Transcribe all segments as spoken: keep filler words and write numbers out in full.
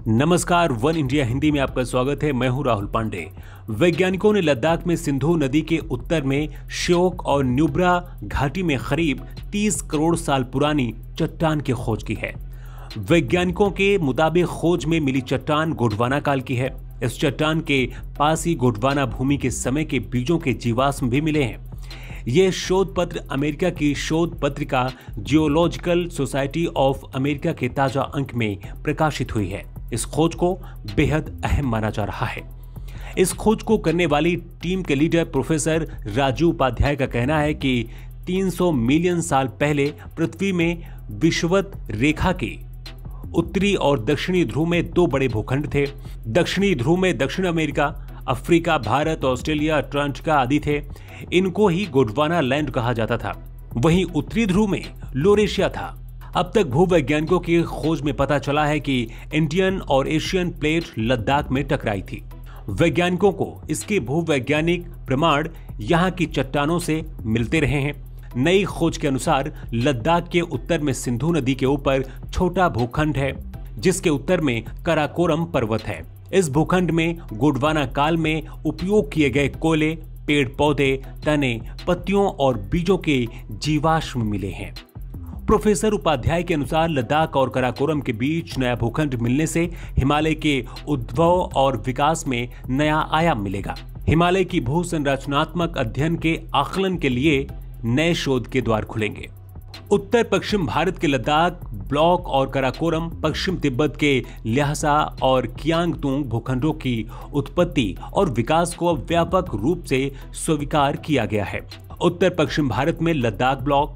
नमस्कार, one India Hindi में आपका स्वागत है। मैं हूं राहुल पांडे। वैज्ञानिकों ने लद्दाख में सिंधु नदी के उत्तर में श्योक और न्यूब्रा घाटी में करीब तीस करोड़ साल पुरानी चट्टान की खोज की है। वैज्ञानिकों के मुताबिक खोज में मिली चट्टान गोंडवाना काल की है। इस चट्टान के पास ही गोंडवाना भूमि के समय के बीजों के जीवाश्म भी मिले हैं। यह शोध पत्र अमेरिका की शोध पत्रिका जियोलॉजिकल सोसाइटी ऑफ अमेरिका के ताजा अंक में प्रकाशित हुई है। इस खोज को बेहद अहम माना जा रहा है। इस खोज को करने वाली टीम के लीडर प्रोफेसर राजू उपाध्याय का कहना है कि तीन सौ मिलियन साल पहले पृथ्वी में विषुवत रेखा के उत्तरी और दक्षिणी ध्रुव में दो बड़े भूखंड थे। दक्षिणी ध्रुव में दक्षिण America, Africa, Bharat, Australia, Antarctica आदि थे। इनको ही गोंडवाना लैंड कहा जाता था। वहीं उत्तरी ध्रुव में लोरेशिया था। अब तक भूवैज्ञानिकों की खोज में पता चला है कि इंडियन और एशियन प्लेट लद्दाख में टकराई थी। वैज्ञानिकों को इसके भूवैज्ञानिक प्रमाण यहाँ की चट्टानों से मिलते रहे हैं। नई खोज के अनुसार लद्दाख के उत्तर में सिंधु नदी के ऊपर छोटा भूखंड है, जिसके उत्तर में कराकोरम पर्वत है। इस भूखंड में गोंडवाना काल में उपयोग किए गए कोयले, पेड़ पौधे, तने, पत्तियों और बीजों के जीवाश्म मिले हैं। प्रोफेसर उपाध्याय के अनुसार लद्दाख और कराकोरम के बीच नया भूखंड मिलने से हिमालय के उद्भव और विकास में नया आयाम मिलेगा। हिमालय की भू संरचनात्मक अध्ययन के आकलन के लिए नए शोध के द्वार खुलेंगे। उत्तर पश्चिम भारत के लद्दाख ब्लॉक और कराकोरम पश्चिम तिब्बत के ल्हासा और कियांगतुंग भूखंडों की उत्पत्ति और विकास को व्यापक रूप से स्वीकार किया गया है। उत्तर पश्चिम भारत में लद्दाख ब्लॉक,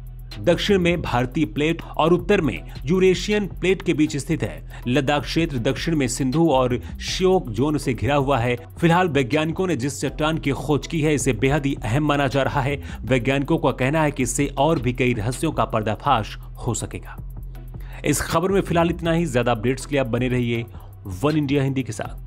दक्षिण में भारतीय प्लेट और उत्तर में यूरेशियन प्लेट के बीच स्थित है। लद्दाख क्षेत्र दक्षिण में सिंधु और श्योक जोन से घिरा हुआ है। फिलहाल वैज्ञानिकों ने जिस चट्टान की खोज की है, इसे बेहद ही अहम माना जा रहा है। वैज्ञानिकों का कहना है कि इससे और भी कई रहस्यों का पर्दाफाश हो सकेगा। इस खबर में फिलहाल इतना ही। ज्यादा अपडेट्स के लिए आप बने रहिए वन इंडिया हिंदी के साथ।